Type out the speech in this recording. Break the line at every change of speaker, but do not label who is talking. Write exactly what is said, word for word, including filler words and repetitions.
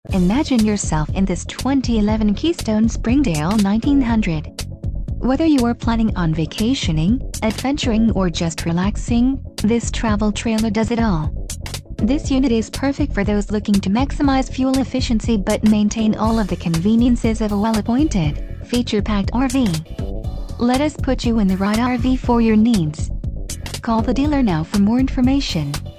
Imagine yourself in this twenty eleven Keystone Springdale nineteen hundred. Whether you are planning on vacationing, adventuring or just relaxing, this travel trailer does it all. This unit is perfect for those looking to maximize fuel efficiency but maintain all of the conveniences of a well-appointed, feature-packed R V. Let us put you in the right R V for your needs. Call the dealer now for more information.